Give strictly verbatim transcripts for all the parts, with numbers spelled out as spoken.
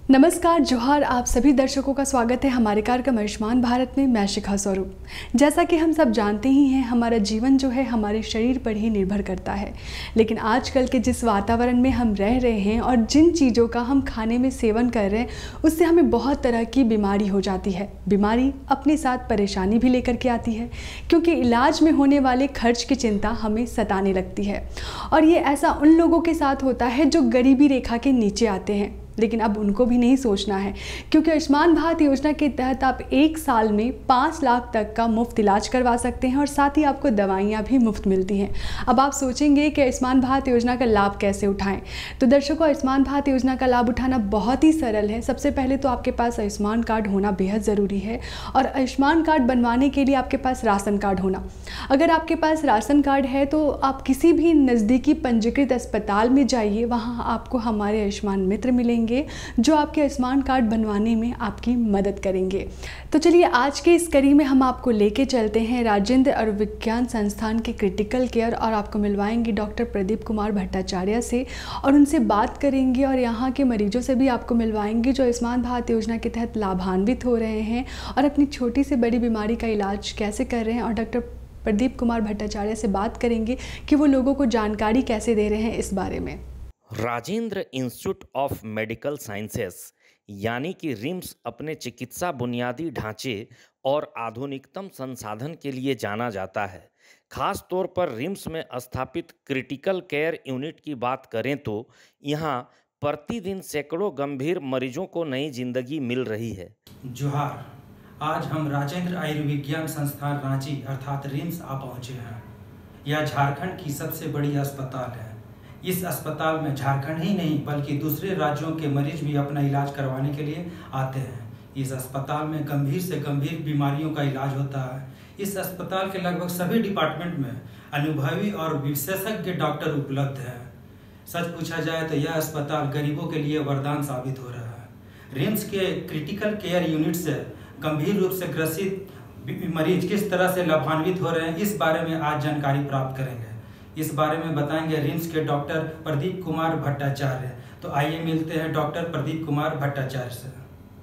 नमस्कार, जोहार। आप सभी दर्शकों का स्वागत है हमारे कार्यक्रम आयुष्मान भारत में। मैं शिखा स्वरूप। जैसा कि हम सब जानते ही हैं, हमारा जीवन जो है हमारे शरीर पर ही निर्भर करता है। लेकिन आजकल के जिस वातावरण में हम रह रहे हैं और जिन चीज़ों का हम खाने में सेवन कर रहे हैं, उससे हमें बहुत तरह की बीमारी हो जाती है। बीमारी अपने साथ परेशानी भी लेकर के आती है, क्योंकि इलाज में होने वाले खर्च की चिंता हमें सताने लगती है। और ये ऐसा उन लोगों के साथ होता है जो गरीबी रेखा के नीचे आते हैं। लेकिन अब उनको भी नहीं सोचना है, क्योंकि आयुष्मान भारत योजना के तहत आप एक साल में पाँच लाख तक का मुफ्त इलाज करवा सकते हैं और साथ ही आपको दवाइयाँ भी मुफ्त मिलती हैं। अब आप सोचेंगे कि आयुष्मान भारत योजना का लाभ कैसे उठाएं, तो दर्शकों, आयुष्मान भारत योजना का लाभ उठाना बहुत ही सरल है। सबसे पहले तो आपके पास आयुष्मान कार्ड होना बेहद ज़रूरी है, और आयुष्मान कार्ड बनवाने के लिए आपके पास राशन कार्ड होना। अगर आपके पास राशन कार्ड है तो आप किसी भी नज़दीकी पंजीकृत अस्पताल में जाइए, वहाँ आपको हमारे आयुष्मान मित्र मिलेंगे जो आपके आयुष्मान कार्ड बनवाने में आपकी मदद करेंगे। तो चलिए, आज के इस कड़ी में हम आपको लेके चलते हैं राजेंद्र आयुर्विज्ञान संस्थान के क्रिटिकल केयर, और आपको मिलवाएंगे डॉक्टर प्रदीप कुमार भट्टाचार्य से, और उनसे बात करेंगे और यहाँ के मरीजों से भी आपको मिलवाएंगे जो आयुष्मान भारत योजना के तहत लाभान्वित हो रहे हैं और अपनी छोटी से बड़ी बीमारी का इलाज कैसे कर रहे हैं। और डॉक्टर प्रदीप कुमार भट्टाचार्य से बात करेंगे कि वो लोगों को जानकारी कैसे दे रहे हैं इस बारे में। Rajendra institute of medical sciences यानी कि रिम्स अपने चिकित्सा बुनियादी ढांचे और आधुनिकतम संसाधन के लिए जाना जाता है। खास तौर पर रिम्स में स्थापित क्रिटिकल केयर यूनिट की बात करें तो यहाँ प्रतिदिन सैकड़ों गंभीर मरीजों को नई जिंदगी मिल रही है। जोहार। आज हम राजेंद्र आयुर्विज्ञान संस्थान रांची अर्थात रिम्स आ पहुँचे हैं। यह झारखंड की सबसे बड़ी अस्पताल है। इस अस्पताल में झारखंड ही नहीं बल्कि दूसरे राज्यों के मरीज भी अपना इलाज करवाने के लिए आते हैं। इस अस्पताल में गंभीर से गंभीर बीमारियों का इलाज होता है। इस अस्पताल के लगभग सभी डिपार्टमेंट में अनुभवी और विशेषज्ञ डॉक्टर उपलब्ध हैं। सच पूछा जाए तो यह अस्पताल गरीबों के लिए वरदान साबित हो रहा है। रिम्स के क्रिटिकल केयर यूनिट से गंभीर रूप से ग्रसित मरीज किस तरह से लाभान्वित हो रहे हैं, इस बारे में आज जानकारी प्राप्त करेंगे। इस बारे में बताएंगे रिम्स के डॉक्टर प्रदीप कुमार भट्टाचार्य। तो आइए मिलते हैं डॉक्टर प्रदीप कुमार भट्टाचार्य से।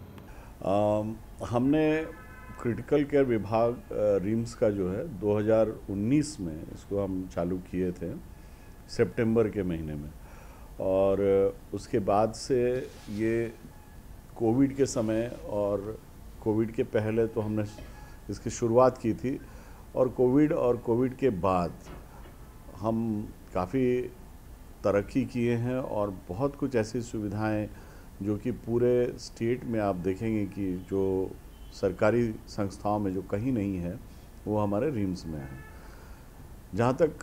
आ, हमने क्रिटिकल केयर विभाग रिम्स का जो है दो हज़ार उन्नीस में इसको हम चालू किए थे सितंबर के महीने में, और उसके बाद से ये कोविड के समय और कोविड के पहले तो हमने इसकी शुरुआत की थी, और कोविड और कोविड के बाद हम काफ़ी तरक्की किए हैं और बहुत कुछ ऐसी सुविधाएं जो कि पूरे स्टेट में आप देखेंगे कि जो सरकारी संस्थाओं में जो कहीं नहीं है वो हमारे रिम्स में है। जहाँ तक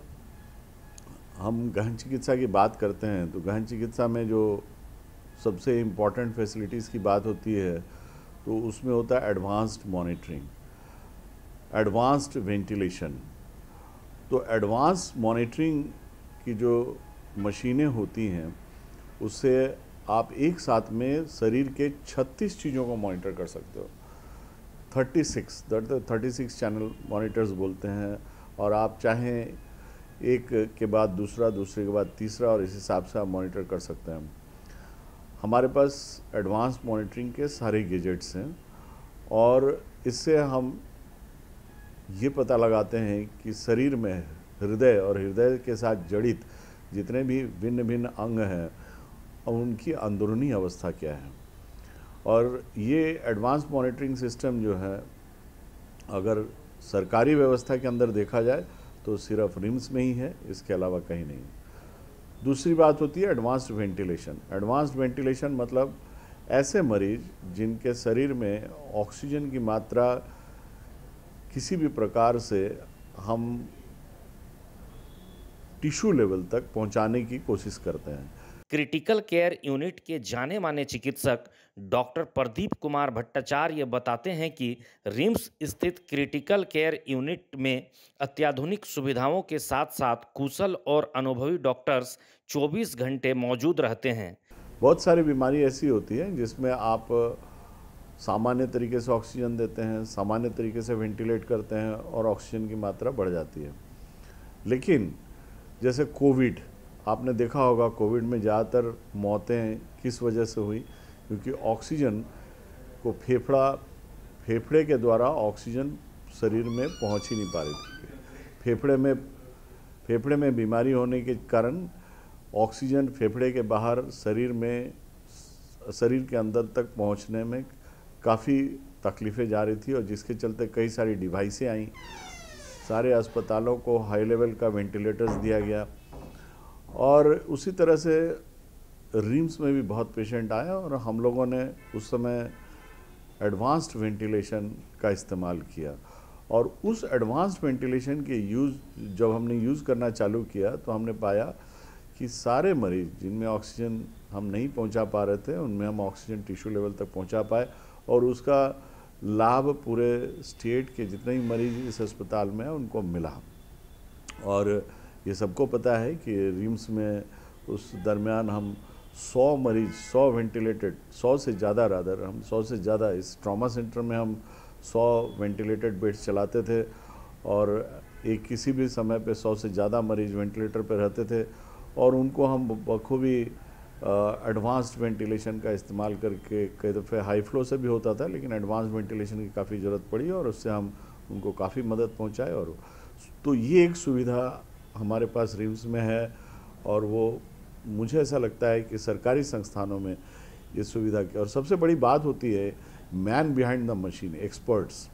हम गहन चिकित्सा की बात करते हैं तो गहन चिकित्सा में जो सबसे इम्पॉर्टेंट फैसिलिटीज़ की बात होती है तो उसमें होता है एडवांस्ड मॉनिटरिंग, एडवांस्ड वेंटिलेशन। तो एडवांस मॉनिटरिंग की जो मशीनें होती हैं उससे आप एक साथ में शरीर के छत्तीस चीज़ों को मॉनिटर कर सकते हो। छत्तीस छत्तीस चैनल मॉनिटर्स बोलते हैं, और आप चाहें एक के बाद दूसरा, दूसरे के बाद तीसरा, और इस हिसाब से आप मॉनिटर कर सकते हैं। हमारे पास एडवांस मॉनिटरिंग के सारे गैजेट्स हैं, और इससे हम ये पता लगाते हैं कि शरीर में हृदय और हृदय के साथ जड़ित जितने भी भिन्न भिन्न अंग हैं उनकी अंदरूनी अवस्था क्या है। और ये एडवांस मॉनिटरिंग सिस्टम जो है अगर सरकारी व्यवस्था के अंदर देखा जाए तो सिर्फ रिम्स में ही है, इसके अलावा कहीं नहीं। दूसरी बात होती है एडवांस्ड वेंटिलेशन। एडवांस्ड वेंटिलेशन मतलब ऐसे मरीज जिनके शरीर में ऑक्सीजन की मात्रा किसी भी प्रकार से हम टिश्यू लेवल तक पहुंचाने की कोशिश करते हैं। क्रिटिकल केयर यूनिट के जाने माने चिकित्सक डॉक्टर प्रदीप कुमार भट्टाचार्य बताते हैं कि रिम्स स्थित क्रिटिकल केयर यूनिट में अत्याधुनिक सुविधाओं के साथ साथ कुशल और अनुभवी डॉक्टर्स चौबीस घंटे मौजूद रहते हैं। बहुत सारी बीमारी ऐसी होती है जिसमें आप सामान्य तरीके से ऑक्सीजन देते हैं, सामान्य तरीके से वेंटिलेट करते हैं और ऑक्सीजन की मात्रा बढ़ जाती है। लेकिन जैसे कोविड, आपने देखा होगा कोविड में ज़्यादातर मौतें किस वजह से हुई क्योंकि ऑक्सीजन को फेफड़ा फेफड़े के द्वारा ऑक्सीजन शरीर में पहुंच ही नहीं पा रही थी। फेफड़े में फेफड़े में बीमारी होने के कारण ऑक्सीजन फेफड़े के बाहर शरीर में शरीर के अंदर तक पहुंचने में काफ़ी तकलीफ़ें जा रही थी, और जिसके चलते कई सारी डिवाइसें आई। सारे अस्पतालों को हाई लेवल का वेंटिलेटर्स दिया गया, और उसी तरह से रिम्स में भी बहुत पेशेंट आए, और हम लोगों ने उस समय एडवांस्ड वेंटिलेशन का इस्तेमाल किया। और उस एडवांस्ड वेंटिलेशन के यूज़ जब हमने यूज़ करना चालू किया तो हमने पाया कि सारे मरीज जिनमें ऑक्सीजन हम नहीं पहुंचा पा रहे थे, उनमें हम ऑक्सीजन टिश्यू लेवल तक पहुंचा पाए, और उसका लाभ पूरे स्टेट के जितने भी मरीज इस अस्पताल में हैं उनको मिला। और ये सबको पता है कि रिम्स में उस दरमियान हम सौ मरीज सौ वेंटिलेटेड सौ से ज़्यादा रादर हम सौ से ज़्यादा इस ट्रॉमा सेंटर में हम सौ वेंटिलेटेड बेड्स चलाते थे, और एक किसी भी समय पे सौ से ज़्यादा मरीज वेंटिलेटर पे रहते थे, और उनको हम बखूबी एडवांस्ड वेंटिलेशन का इस्तेमाल करके, कई दफ़े हाई फ्लो से भी होता था लेकिन एडवांस्ड वेंटिलेशन की काफ़ी ज़रूरत पड़ी, और उससे हम उनको काफ़ी मदद पहुंचाए। और तो ये एक सुविधा हमारे पास रिम्स में है, और वो मुझे ऐसा लगता है कि सरकारी संस्थानों में ये सुविधा की। और सबसे बड़ी बात होती है man behind the machine, experts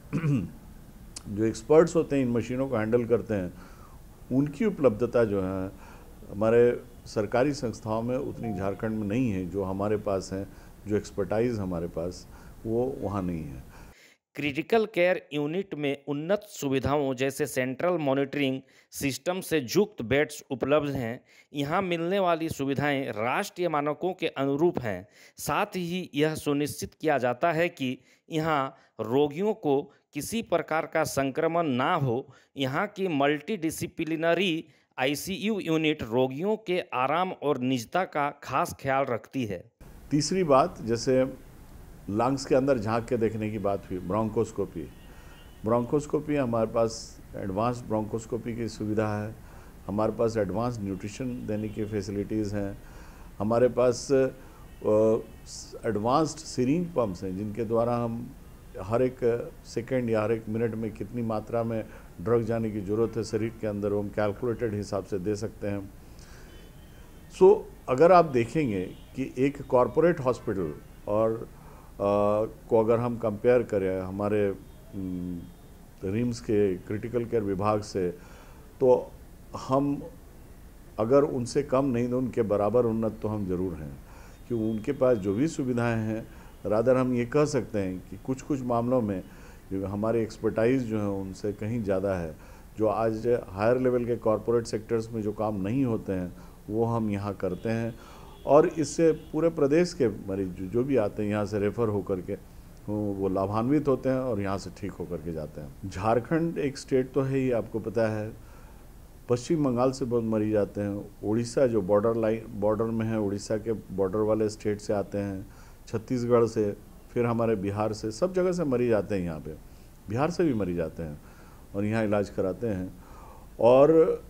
जो एक्सपर्ट्स होते हैं इन मशीनों को हैंडल करते हैं, उनकी उपलब्धता जो है हमारे सरकारी संस्थाओं में उतनी झारखंड में नहीं है जो हमारे पास है। जो एक्सपर्टाइज हमारे पास वो वहाँ नहीं है। क्रिटिकल केयर यूनिट में उन्नत सुविधाओं जैसे सेंट्रल मॉनिटरिंग सिस्टम से युक्त बेड्स उपलब्ध हैं। यहाँ मिलने वाली सुविधाएं राष्ट्रीय मानकों के अनुरूप हैं। साथ ही यह सुनिश्चित किया जाता है कि यहाँ रोगियों को किसी प्रकार का संक्रमण ना हो। यहाँ की मल्टीडिसिप्लिनरी आईसीयू यूनिट रोगियों के आराम और निजता का खास ख्याल रखती है। तीसरी बात, जैसे लंग्स के अंदर झांक के देखने की बात हुई, ब्रोंकोस्कोपी ब्रोंकोस्कोपी हमारे पास एडवांस्ड ब्रोंकोस्कोपी की सुविधा है। हमारे पास एडवांस्ड न्यूट्रिशन देने की फैसिलिटीज़ हैं। हमारे पास एडवांस्ड सिरिंज पंप्स हैं जिनके द्वारा हम हर एक सेकेंड या हर एक मिनट में कितनी मात्रा में ड्रग जाने की ज़रूरत है शरीर के अंदर, वो हम कैलकुलेटेड हिसाब से दे सकते हैं। सो so, अगर आप देखेंगे कि एक कॉरपोरेट हॉस्पिटल और आ, को अगर हम कंपेयर करें हमारे रिम्स के क्रिटिकल केयर विभाग से, तो हम अगर उनसे कम नहीं तो उनके बराबर उन्नत तो हम ज़रूर हैं, कि उनके पास जो भी सुविधाएं हैं, रादर हम ये कह सकते हैं कि कुछ कुछ मामलों में जो हमारे एक्सपर्टाइज जो है उनसे कहीं ज़्यादा है। जो आज हायर लेवल के कॉरपोरेट सेक्टर्स में जो काम नहीं होते हैं वो हम यहाँ करते हैं, और इससे पूरे प्रदेश के मरीज जो भी आते हैं यहाँ से रेफ़र होकर के वो लाभान्वित होते हैं और यहाँ से ठीक होकर के जाते हैं। झारखंड एक स्टेट तो है ही, आपको पता है, पश्चिम बंगाल से बहुत मरीज आते हैं। उड़ीसा जो बॉर्डर लाइन बॉर्डर में है, उड़ीसा के बॉर्डर वाले स्टेट से आते हैं, छत्तीसगढ़ से, फिर हमारे बिहार से, सब जगह से मरीज आते हैं यहाँ पे। बिहार से भी मरीज आते हैं और यहाँ इलाज कराते हैं। और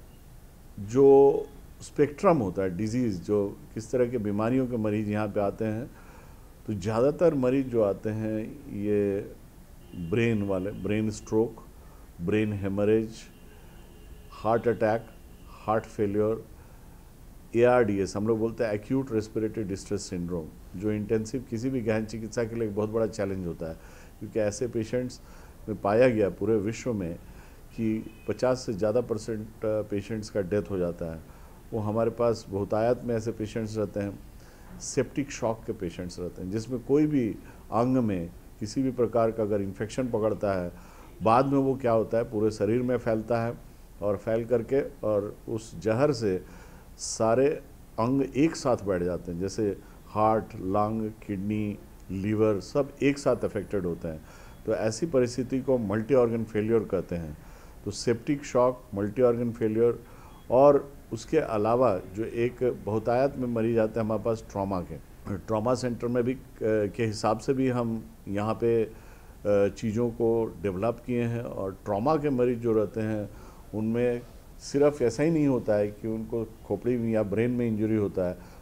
जो स्पेक्ट्रम होता है डिजीज़, जो किस तरह के बीमारियों के मरीज़ यहाँ पे आते हैं, तो ज़्यादातर मरीज़ जो आते हैं ये ब्रेन वाले, brain stroke, brain haemorrhage, heart attack, heart failure, A R D S हम लोग बोलते हैं एक्यूट रेस्पिरेटरी डिस्ट्रेस सिंड्रोम, जो इंटेंसिव किसी भी गहन चिकित्सा के लिए एक बहुत बड़ा चैलेंज होता है, क्योंकि ऐसे पेशेंट्स में पाया गया पूरे विश्व में कि पचास से ज़्यादा परसेंट पेशेंट्स का डेथ हो जाता है। वो हमारे पास बहुतायत में ऐसे पेशेंट्स रहते हैं। सेप्टिक शॉक के पेशेंट्स रहते हैं जिसमें कोई भी अंग में किसी भी प्रकार का अगर इन्फेक्शन पकड़ता है, बाद में वो क्या होता है पूरे शरीर में फैलता है, और फैल करके और उस जहर से सारे अंग एक साथ बैठ जाते हैं, जैसे हार्ट, लंग, किडनी, लीवर सब एक साथ अफेक्टेड होते हैं। तो ऐसी परिस्थिति को मल्टी ऑर्गन फेलियर कहते हैं। तो septic shock, multi organ failure, और उसके अलावा जो एक बहुतायत में मरीज आते हैं हमारे पास ट्रॉमा के, ट्रॉमा सेंटर में भी के हिसाब से भी हम यहाँ पे चीज़ों को डेवलप किए हैं। और ट्रॉमा के मरीज जो रहते हैं उनमें सिर्फ ऐसा ही नहीं होता है कि उनको खोपड़ी में या ब्रेन में इंजरी होता है,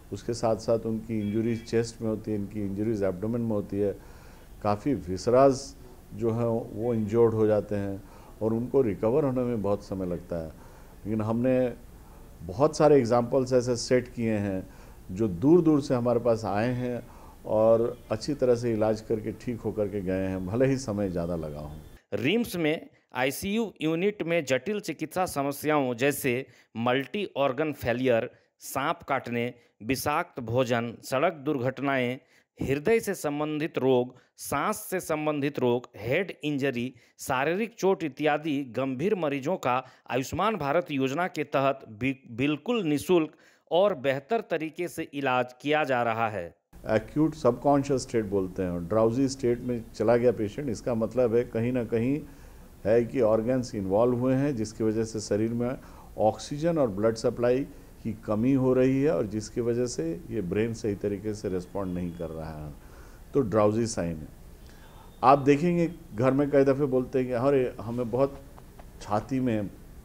उसके साथ साथ उनकी इंजरीज चेस्ट में होती है, इनकी इंजरीज एब्डोमेन में होती है, काफ़ी विसराज जो है वो इंजर्ड हो जाते हैं और उनको रिकवर होने में बहुत समय लगता है। लेकिन हमने बहुत सारे एग्जाम्पल्स ऐसे सेट किए हैं जो दूर दूर से हमारे पास आए हैं और अच्छी तरह से इलाज करके ठीक होकर के गए हैं, भले ही समय ज़्यादा लगा हो। रिम्स में आईसीयू यूनिट में जटिल चिकित्सा समस्याओं जैसे मल्टी ऑर्गन फेलियर, सांप काटने, विषाक्त भोजन, सड़क दुर्घटनाएं, हृदय से संबंधित रोग, सांस से संबंधित रोग, हेड इंजरी, शारीरिक चोट इत्यादि गंभीर मरीजों का आयुष्मान भारत योजना के तहत बिल्कुल निःशुल्क और बेहतर तरीके से इलाज किया जा रहा है। एक्यूट सबकॉन्शियस स्टेट बोलते हैं, ड्राउजी स्टेट में चला गया पेशेंट, इसका मतलब है कहीं ना कहीं है कि ऑर्गन्स इन्वॉल्व हुए हैं जिसकी वजह से शरीर में ऑक्सीजन और ब्लड सप्लाई की कमी हो रही है और जिसकी वजह से ये ब्रेन सही तरीके से रिस्पॉन्ड नहीं कर रहा है, तो ड्राउजी साइन है। आप देखेंगे घर में कई दफ़े बोलते हैं कि अरे हमें बहुत छाती में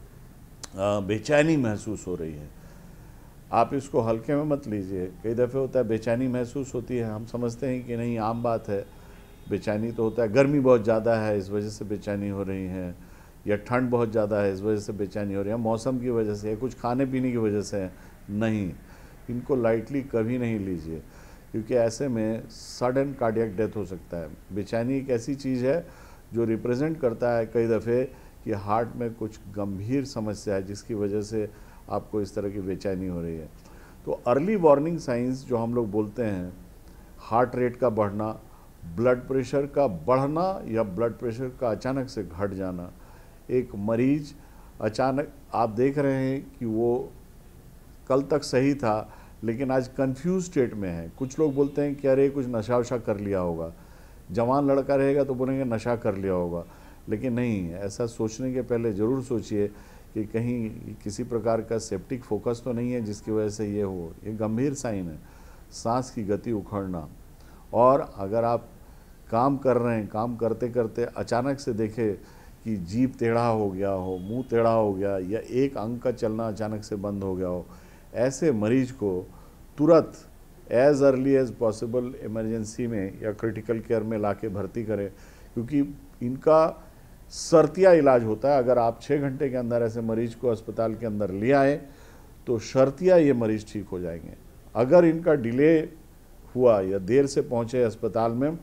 बेचैनी महसूस हो रही है। आप इसको हल्के में मत लीजिए, कई दफ़े होता है बेचैनी महसूस होती है, हम समझते हैं कि नहीं आम बात है, बेचैनी तो होता है, गर्मी बहुत ज़्यादा है इस वजह से बेचैनी हो रही है, या ठंड बहुत ज़्यादा है इस वजह से बेचैनी हो रही है, मौसम की वजह से, या कुछ खाने पीने की वजह से। नहीं, इनको लाइटली कभी नहीं लीजिए, क्योंकि ऐसे में सडन कार्डियक डेथ हो सकता है। बेचैनी एक ऐसी चीज़ है जो रिप्रेजेंट करता है कई दफ़े कि हार्ट में कुछ गंभीर समस्या है जिसकी वजह से आपको इस तरह की बेचैनी हो रही है। तो अर्ली वार्निंग साइंस जो हम लोग बोलते हैं, हार्ट रेट का बढ़ना, ब्लड प्रेशर का बढ़ना या ब्लड प्रेशर का अचानक से घट जाना, एक मरीज अचानक आप देख रहे हैं कि वो कल तक सही था लेकिन आज कंफ्यूज स्टेट में है। कुछ लोग बोलते हैं कि अरे कुछ नशा वशा कर लिया होगा, जवान लड़का रहेगा तो बोलेंगे नशा कर लिया होगा, लेकिन नहीं, ऐसा सोचने के पहले ज़रूर सोचिए कि कहीं किसी प्रकार का सेप्टिक फोकस तो नहीं है जिसकी वजह से ये हो। ये गंभीर साइन है, सांस की गति उखड़ना। और अगर आप काम कर रहे हैं, काम करते करते अचानक से देखें कि जीभ टेढ़ा हो गया हो, मुंह टेढ़ा हो गया, या एक अंग का चलना अचानक से बंद हो गया हो, ऐसे मरीज को तुरंत as early as possible emergency में या क्रिटिकल केयर में लाके भर्ती करें, क्योंकि इनका शर्तिया इलाज होता है। अगर आप छः घंटे के अंदर ऐसे मरीज को अस्पताल के अंदर ले आए तो शर्तिया ये मरीज ठीक हो जाएंगे। अगर इनका डिले हुआ या देर से पहुँचे अस्पताल में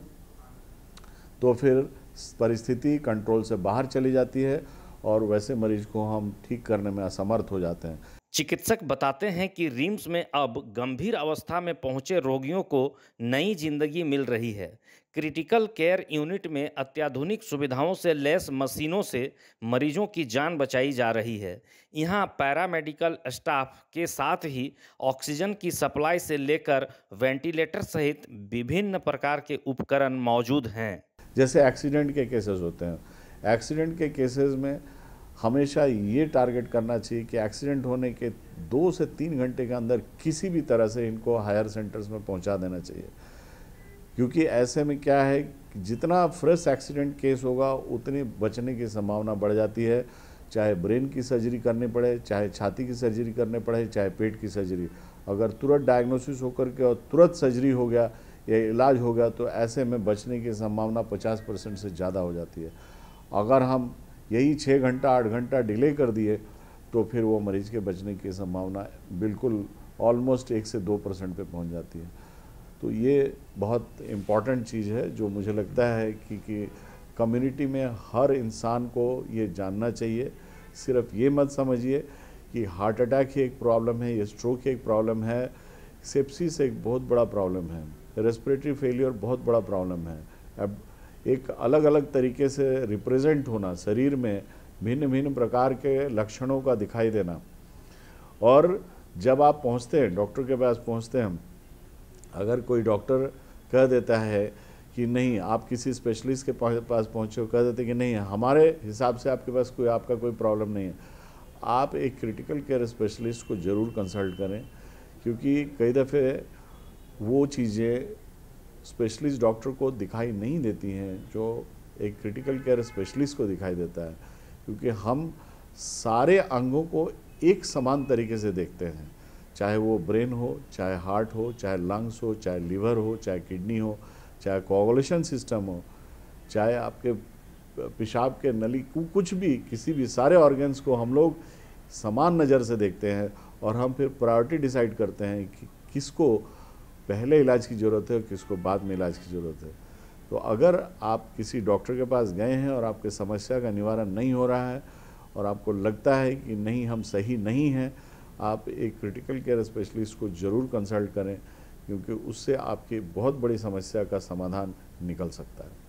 तो फिर परिस्थिति कंट्रोल से बाहर चली जाती है और वैसे मरीज को हम ठीक करने में असमर्थ हो जाते हैं। चिकित्सक बताते हैं कि रिम्स में अब गंभीर अवस्था में पहुंचे रोगियों को नई जिंदगी मिल रही है। क्रिटिकल केयर यूनिट में अत्याधुनिक सुविधाओं से लैस मशीनों से मरीजों की जान बचाई जा रही है। यहां पैरामेडिकल स्टाफ के साथ ही ऑक्सीजन की सप्लाई से लेकर वेंटिलेटर सहित विभिन्न प्रकार के उपकरण मौजूद हैं। जैसे एक्सीडेंट के केसेस होते हैं, एक्सीडेंट के केसेस में हमेशा ये टारगेट करना चाहिए कि एक्सीडेंट होने के दो से तीन घंटे के अंदर किसी भी तरह से इनको हायर सेंटर्स में पहुंचा देना चाहिए, क्योंकि ऐसे में क्या है कि जितना फ्रेश एक्सीडेंट केस होगा उतनी बचने की संभावना बढ़ जाती है। चाहे ब्रेन की सर्जरी करनी पड़े, चाहे छाती की सर्जरी करनी पड़े, चाहे पेट की सर्जरी, अगर तुरंत डायग्नोसिस होकर के और तुरंत सर्जरी हो गया या इलाज हो गया तो ऐसे में बचने की संभावना पचास परसेंट से ज़्यादा हो जाती है। अगर हम यही छः घंटा आठ घंटा डिले कर दिए तो फिर वो मरीज के बचने की संभावना बिल्कुल ऑलमोस्ट एक से दो परसेंट पे पहुंच जाती है। तो ये बहुत इम्पॉर्टेंट चीज़ है जो मुझे लगता है कि कि कम्युनिटी में हर इंसान को ये जानना चाहिए। सिर्फ ये मत समझिए कि हार्ट अटैक ही एक प्रॉब्लम है, ये स्ट्रोक ही एक प्रॉब्लम है, सेप्सिस एक बहुत बड़ा प्रॉब्लम है, रेस्पिरेटरी फेलियर बहुत बड़ा प्रॉब्लम है। अब एक अलग अलग तरीके से रिप्रेजेंट होना, शरीर में भिन्न भिन्न प्रकार के लक्षणों का दिखाई देना, और जब आप पहुंचते हैं डॉक्टर के पास पहुंचते हैं, अगर कोई डॉक्टर कह देता है कि नहीं आप किसी स्पेशलिस्ट के पास पहुंचे हो, कह देते कि नहीं हमारे हिसाब से आपके पास कोई आपका कोई प्रॉब्लम नहीं है, आप एक क्रिटिकल केयर स्पेशलिस्ट को ज़रूर कंसल्ट करें, क्योंकि कई दफ़े वो चीज़ें स्पेशलिस्ट डॉक्टर को दिखाई नहीं देती हैं जो एक क्रिटिकल केयर स्पेशलिस्ट को दिखाई देता है, क्योंकि हम सारे अंगों को एक समान तरीके से देखते हैं। चाहे वो ब्रेन हो, चाहे हार्ट हो, चाहे लंग्स हो, चाहे लीवर हो, चाहे किडनी हो, चाहे कोआगुलेशन सिस्टम हो, चाहे आपके पेशाब के नली, कुछ भी, किसी भी, सारे ऑर्गन्स को हम लोग समान नज़र से देखते हैं और हम फिर प्रायोरिटी डिसाइड करते हैं कि किसको पहले इलाज की ज़रूरत है और किसको बाद में इलाज की ज़रूरत है। तो अगर आप किसी डॉक्टर के पास गए हैं और आपके समस्या का निवारण नहीं हो रहा है और आपको लगता है कि नहीं हम सही नहीं हैं, आप एक क्रिटिकल केयर स्पेशलिस्ट को ज़रूर कंसल्ट करें, क्योंकि उससे आपकी बहुत बड़ी समस्या का समाधान निकल सकता है।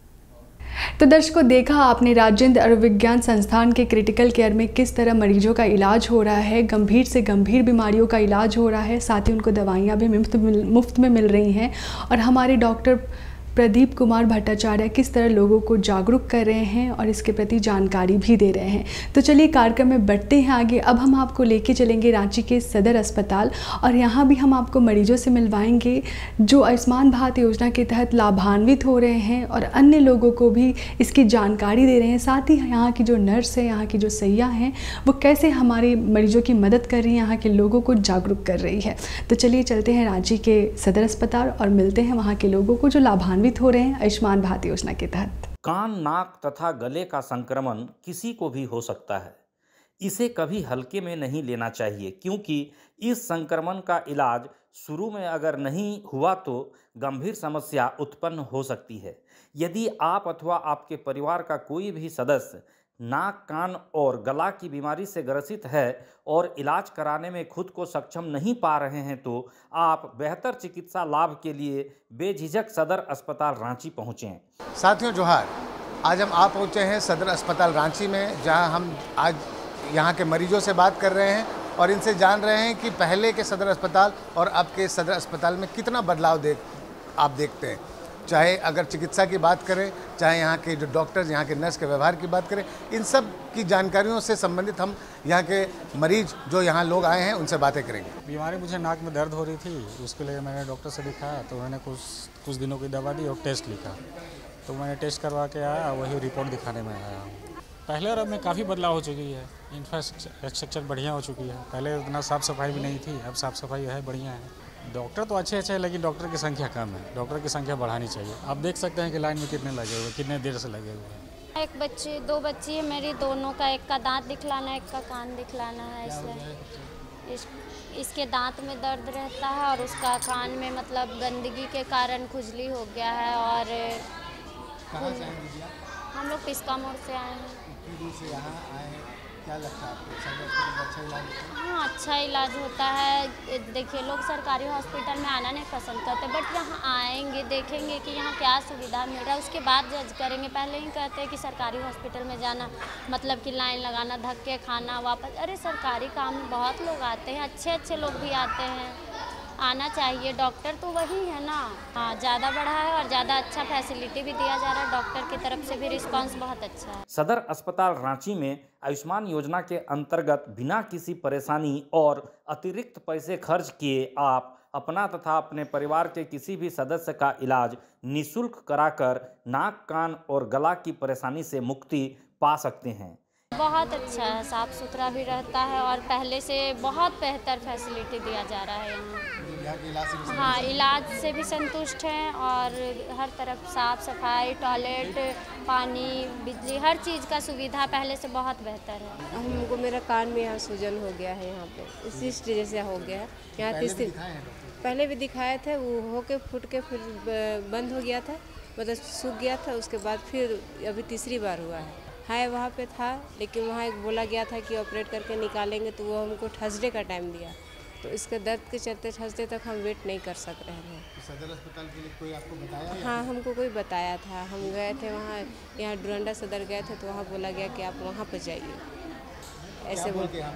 तो दर्शकों, देखा आपने राजेंद्र आयुर्विज्ञान संस्थान के क्रिटिकल केयर में किस तरह मरीजों का इलाज हो रहा है, गंभीर से गंभीर बीमारियों का इलाज हो रहा है, साथ ही उनको दवाइयाँ भी मुफ्त मुफ्त में मिल रही हैं। और हमारे डॉक्टर प्रदीप कुमार भट्टाचार्य किस तरह लोगों को जागरूक कर रहे हैं और इसके प्रति जानकारी भी दे रहे हैं। तो चलिए कार्यक्रम में बढ़ते हैं आगे। अब हम आपको लेके चलेंगे रांची के सदर अस्पताल और यहाँ भी हम आपको मरीजों से मिलवाएंगे जो आयुष्मान भारत योजना के तहत लाभान्वित हो रहे हैं और अन्य लोगों को भी इसकी जानकारी दे रहे हैं। साथ ही यहाँ की जो नर्स है, यहाँ की जो सैया हैं, वो कैसे हमारे मरीजों की मदद कर रही हैं, यहाँ के लोगों को जागरूक कर रही है। तो चलिए चलते हैं रांची के सदर अस्पताल और मिलते हैं वहाँ के लोगों को जो लाभान्वित हो रहे हैं आयुष्मान भारत योजना के तहत। कान, नाक तथा गले का संक्रमण किसी को भी हो सकता है। इसे कभी हल्के में नहीं लेना चाहिए, क्योंकि इस संक्रमण का इलाज शुरू में अगर नहीं हुआ तो गंभीर समस्या उत्पन्न हो सकती है। यदि आप अथवा आपके परिवार का कोई भी सदस्य नाक, कान और गला की बीमारी से ग्रसित है और इलाज कराने में खुद को सक्षम नहीं पा रहे हैं, तो आप बेहतर चिकित्सा लाभ के लिए बेझिझक सदर अस्पताल रांची पहुँचें। साथियों जोहार, आज हम आ पहुँचे हैं सदर अस्पताल रांची में, जहां हम आज यहां के मरीजों से बात कर रहे हैं और इनसे जान रहे हैं कि पहले के सदर अस्पताल और अब के सदर अस्पताल में कितना बदलाव देख आप देखते हैं। चाहे अगर चिकित्सा की बात करें, चाहे यहाँ के जो डॉक्टर्स, यहाँ के नर्स के व्यवहार की बात करें, इन सब की जानकारियों से संबंधित हम यहाँ के मरीज जो यहाँ लोग आए हैं उनसे बातें करेंगे। बीमारी मुझे नाक में दर्द हो रही थी, उसके लिए मैंने डॉक्टर से दिखाया तो उन्होंने कुछ कुछ दिनों की दवा दी और टेस्ट लिखा, तो मैंने टेस्ट करवा के आया, वही रिपोर्ट दिखाने में आया हूँ। पहले और अब में काफ़ी बदलाव हो चुकी है, इंफ्रास्ट्रक्चर बढ़िया हो चुकी है। पहले उतना साफ़ सफाई भी नहीं थी, अब साफ़ सफाई है, बढ़िया है। डॉक्टर तो अच्छे अच्छे हैं, लेकिन डॉक्टर की संख्या कम है। डॉक्टर की संख्या बढ़ानी चाहिए। आप देख सकते हैं कि लाइन में कितने लगे हुए, कितने देर से लगे हुए हैं। एक बच्ची, दो बच्ची है मेरी, दोनों का, एक का दांत दिखलाना है, एक का कान दिखलाना है। इसलिए इस, इसके दांत में दर्द रहता है और उसका कान में मतलब गंदगी के कारण खुजली हो गया है। और हम लोग पिस्का मोड़ से आए हैं। से यहाँ आए हैं, क्या लगता है आपको? अच्छा इलाज? हाँ, अच्छा इलाज होता है। देखिए, लोग सरकारी हॉस्पिटल में आना नहीं पसंद करते, बट यहाँ आएंगे, देखेंगे कि यहाँ क्या सुविधा मिल रहा है, उसके बाद जज करेंगे। पहले ही कहते हैं कि सरकारी हॉस्पिटल में जाना मतलब कि लाइन लगाना, धक्के खाना, वापस। अरे सरकारी काम में बहुत लोग आते हैं, अच्छे अच्छे लोग भी आते हैं, आना चाहिए। डॉक्टर तो वही है ना। हाँ, ज़्यादा बढ़ा है और ज़्यादा अच्छा फैसिलिटी भी दिया जा रहा है। डॉक्टर की तरफ से भी रिस्पांस बहुत अच्छा है। सदर अस्पताल रांची में आयुष्मान योजना के अंतर्गत बिना किसी परेशानी और अतिरिक्त पैसे खर्च किए आप अपना तथा अपने परिवार के किसी भी सदस्य का इलाज निःशुल्क कराकर नाक, कान और गला की परेशानी से मुक्ति पा सकते हैं। बहुत अच्छा है, साफ़ सुथरा भी रहता है और पहले से बहुत बेहतर फैसिलिटी दिया जा रहा है यहाँ। हाँ, इलाज से भी संतुष्ट हैं और हर तरफ साफ़ सफाई, टॉयलेट, पानी, बिजली, हर चीज़ का सुविधा पहले से बहुत बेहतर है। हमको मेरा कान में यहाँ सूजन हो गया है, यहाँ पे इसी स्टेज से हो गया है। यहाँ तीसरी पहले भी दिखाए थे, वो हो के फूट के फिर बंद हो गया था, मतलब सूख गया था। उसके बाद फिर अभी तीसरी बार हुआ है। हाय वहाँ पे था, लेकिन वहाँ एक बोला गया था कि ऑपरेट करके निकालेंगे, तो वो हमको थर्सडे का टाइम दिया, तो इसके दर्द के चलते थर्सडे तक हम वेट नहीं कर सक रहे हैं। तो सदर अस्पताल के लिए कोई आपको बताया? हाँ, हमको कोई बताया था। हम गए थे वहाँ, यहाँ डुरंडा सदर गए थे, तो वहाँ बोला गया कि आप वहाँ पर जाइए, ऐसे बोल के।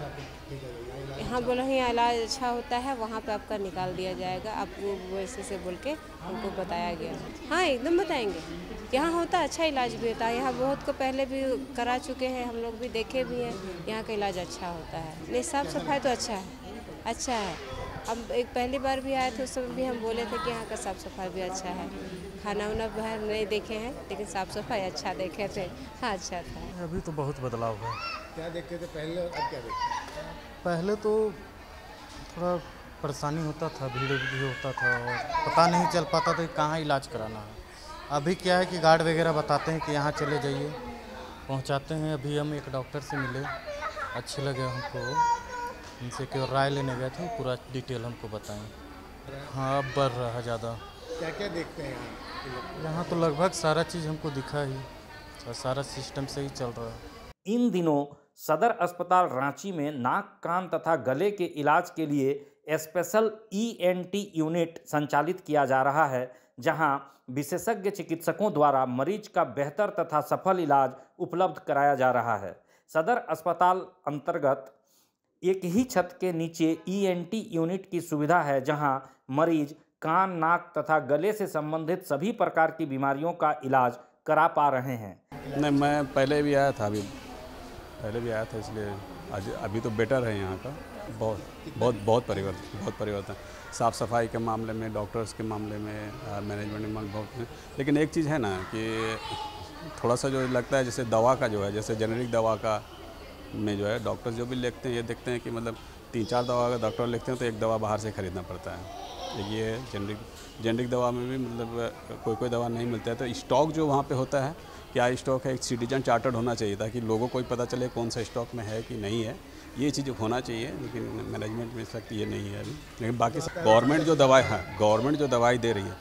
यहाँ बोला ही इलाज अच्छा होता है, वहाँ पे आपका निकाल दिया जाएगा, आपको वैसे से बोल के हमको बताया गया। हाँ, एकदम बताएंगे। यहाँ होता है, अच्छा इलाज भी होता है। यहाँ बहुत को पहले भी करा चुके हैं, हम लोग भी देखे भी हैं। यहाँ का इलाज अच्छा होता है। नहीं, साफ़ सफाई तो अच्छा है, अच्छा है। अब एक पहली बार भी आए थे, उस समय भी हम बोले थे कि यहाँ का साफ़ सफाई भी अच्छा है। खाना वाना बाहर नहीं देखे हैं, लेकिन साफ़ सफाई अच्छा देखे थे। हाँ, अच्छा था। अभी तो बहुत बदलाव है। क्या देखते थे पहले और अब क्या देखते हैं? पहले तो थोड़ा परेशानी होता था, भीड़ भी होता था और पता नहीं चल पाता था कि कहाँ इलाज कराना है। अभी क्या है कि गार्ड वगैरह बताते हैं कि यहाँ चले जाइए, पहुँचाते हैं। अभी हम एक डॉक्टर से मिले, अच्छे लगे हमको, उनसे केवल राय लेने गए थे, पूरा डिटेल हमको बताएं। हाँ, अब बढ़ रहा है ज़्यादा। क्या क्या देखते हैं यहाँ? यहाँ तो लगभग सारा चीज़ हमको दिखा ही और सारा सिस्टम से ही चल रहा है। इन दिनों सदर अस्पताल रांची में नाक, कान तथा गले के इलाज के लिए special E N T unit संचालित किया जा रहा है, जहां विशेषज्ञ चिकित्सकों द्वारा मरीज का बेहतर तथा सफल इलाज उपलब्ध कराया जा रहा है। सदर अस्पताल अंतर्गत एक ही छत के नीचे ई एन टी यूनिट की सुविधा है, जहां मरीज कान, नाक तथा गले से संबंधित सभी प्रकार की बीमारियों का इलाज करा पा रहे हैं। नहीं, मैं पहले भी आया था, अभी पहले भी आया था, इसलिए आज अभी तो बेटर है यहाँ का। बहुत बहुत बहुत परिवर्तन बहुत परिवर्तन साफ़ सफाई के मामले में, डॉक्टर्स के मामले में, मैनेजमेंट में बहुत है। लेकिन एक चीज़ है ना कि थोड़ा सा जो लगता है, जैसे दवा का जो है, जैसे जेनेरिक दवा का में जो है डॉक्टर्स जो भी लिखते हैं, ये देखते हैं कि मतलब तीन चार दवा अगर डॉक्टर लिखते हैं तो एक दवा बाहर से ख़रीदना पड़ता है। एक ये जेनरिक जेनरिक दवा में भी मतलब कोई कोई दवा नहीं मिलता है। तो स्टॉक जो वहाँ पे होता है, क्या स्टॉक है, एक सिटीजन चार्टर्ड होना चाहिए ताकि लोगों को पता चले कौन सा स्टॉक में है कि नहीं है, ये चीज़ होना चाहिए। लेकिन मैनेजमेंट में इस वक्त ये नहीं है अभी। लेकिन बाकी गवर्नमेंट जो दवाई है गवर्नमेंट जो दवाई दे रही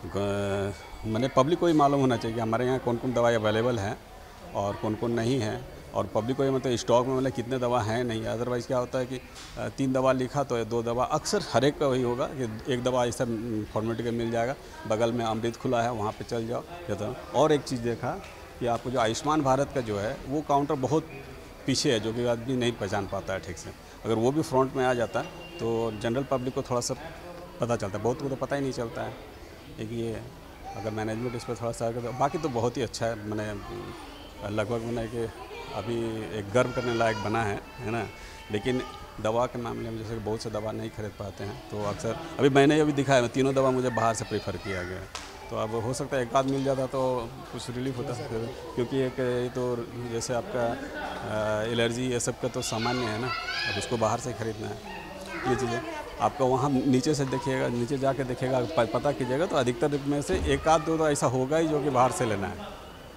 है, मैंने पब्लिक को ही मालूम होना चाहिए कि हमारे यहाँ कौन कौन दवाई अवेलेबल है और कौन कौन नहीं है, और पब्लिक को ये मतलब स्टॉक में मतलब कितने दवा हैं नहीं। अदरवाइज़ क्या होता है कि तीन दवा लिखा तो दो दवा, अक्सर हर एक का वही होगा कि एक दवा ऐसा फॉर्मेलिटी का मिल जाएगा, बगल में अमृत खुला है वहाँ पे चल जाओ। तो और एक चीज़ देखा कि आपको जो आयुष्मान भारत का जो है वो काउंटर बहुत पीछे है, जो कि आदमी नहीं पहचान पाता है ठीक से। अगर वो भी फ्रंट में आ जाता है तो जनरल पब्लिक को थोड़ा सा पता चलता है, बहुत को तो पता ही नहीं चलता है। एक ये अगर मैनेजमेंट इस पर थोड़ा सा, बाकी तो बहुत ही अच्छा है। मैंने लगभग मैंने कि अभी एक गर्व करने लायक बना है है ना। लेकिन दवा के मामले में जैसे बहुत से दवा नहीं खरीद पाते हैं, तो अक्सर अभी मैंने अभी दिखा है, तीनों दवा मुझे बाहर से प्रेफर किया गया है। तो अब हो सकता है एक आध मिल जाता तो कुछ रिलीफ होता, क्योंकि एक ये तो जैसे आपका एलर्जी ये सब का तो सामान्य है ना, अब इसको बाहर से खरीदना है। ये चीज़ें आपका वहाँ नीचे से देखिएगा, नीचे जाके देखिएगा, पता कीजिएगा तो अधिकतर में से एक आध दो तो ऐसा होगा ही जो कि बाहर से लेना है।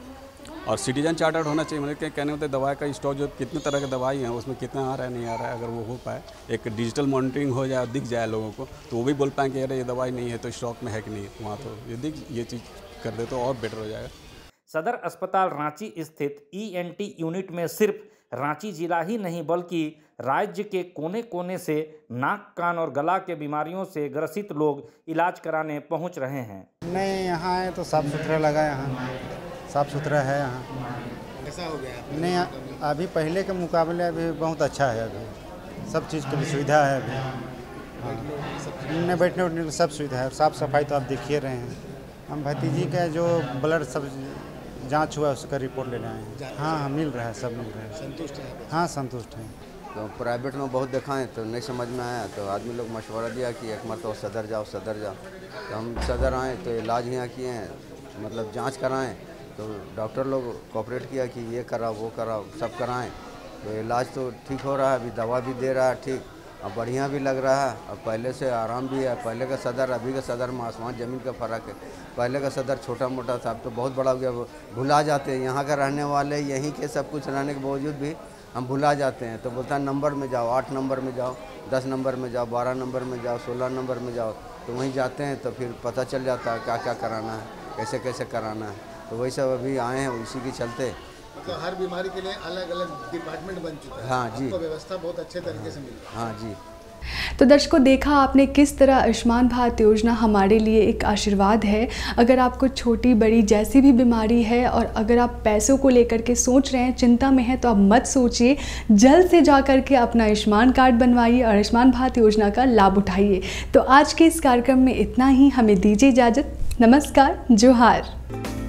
और सिटीजन चार्टर्ड होना चाहिए। मतलब कहने होते दवाई का स्टॉक जो कितने तरह की दवाई हैं उसमें कितना आ रहा है नहीं आ रहा है, अगर वो हो पाए, एक डिजिटल मॉनिटरिंग हो जाए, दिख जाए लोगों को, तो वो भी बोल पाएँ कि अरे ये दवाई नहीं है तो स्टॉक में है कि नहीं, वहाँ तो ये दिख ये चीज़ कर दे तो और बेटर हो जाएगा। सदर अस्पताल रांची स्थित ई एन टी यूनिट में सिर्फ रांची जिला ही नहीं बल्कि राज्य के कोने कोने से नाक, कान और गला के बीमारियों से ग्रसित लोग इलाज कराने पहुँच रहे हैं। नहीं, यहाँ है तो साफ़ सुथरा लगा, यहाँ साफ़ सुथरा है यहाँ। कैसा हो गया? नहीं, अभी पहले के मुकाबले अभी बहुत अच्छा है, अभी सब चीज़ की सुविधा है अभी। हाँ, नहीं, बैठने उठने की सब सुविधा है, साफ़ सफाई तो आप देखिए रहे हैं। हम भतीजी का जो ब्लड सब जांच हुआ उसका रिपोर्ट लेने आए हैं। हाँ हाँ, मिल रहा है, सब मिल रहा है। संतुष्ट है? हाँ, संतुष्ट है। तो प्राइवेट में बहुत दिखाएं तो नहीं समझ में आया, तो आदमी लोग मशवरा दिया कि एक मरतबा सदर जाओ सदर जाओ। तो हम सदर आए तो इलाज यहाँ किए हैं, मतलब जांच कराएं, तो डॉक्टर लोग कोऑपरेट किया कि ये कराओ वो कराओ, सब कराएं। तो इलाज तो ठीक हो रहा है, अभी दवा भी दे रहा है ठीक, अब बढ़िया भी लग रहा है, और पहले से आराम भी है। पहले का सदर अभी का सदर में आसमान ज़मीन का फ़र्क है। पहले का सदर छोटा मोटा था, अब तो बहुत बड़ा हो गया, भुला जाते हैं। यहाँ का रहने वाले यहीं के सब कुछ रहने के बावजूद भी हम भुला जाते हैं। तो बोलता है नंबर में जाओ, आठ नंबर में जाओ, दस नंबर में जाओ, बारह नंबर में जाओ, सोलह नंबर में जाओ। तो वहीं जाते हैं तो फिर पता चल जाता है क्या क्या कराना है, कैसे कैसे कराना है। तो वही सब अभी आए हैं, उसी के चलते। तो हर बीमारी के लिए अलग अलग डिपार्टमेंट बन चुका है। हाँ जी, तो व्यवस्था बहुत अच्छे तरीके से मिल रही है। हाँ जी। तो दर्शकों, देखा आपने किस तरह आयुष्मान भारत योजना हमारे लिए एक आशीर्वाद है। अगर आपको छोटी बड़ी जैसी भी बीमारी है और अगर आप पैसों को लेकर के सोच रहे हैं, चिंता में हैं, तो आप मत सोचिए, जल्द से जा कर के अपना आयुष्मान कार्ड बनवाइए और आयुष्मान भारत योजना का लाभ उठाइए। तो आज के इस कार्यक्रम में इतना ही, हमें दीजिए इजाज़त। नमस्कार, जोहार।